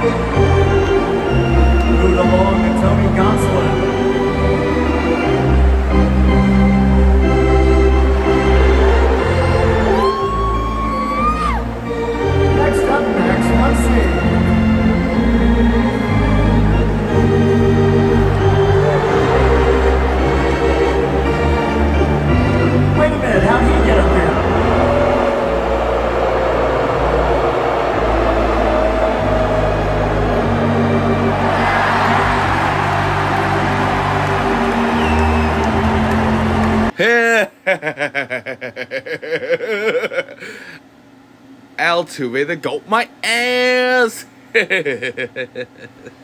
Moved along to Tony Gonsolin. Next up, Max Muncy. Wait a minute, how did he get up here? Altuve got my ass.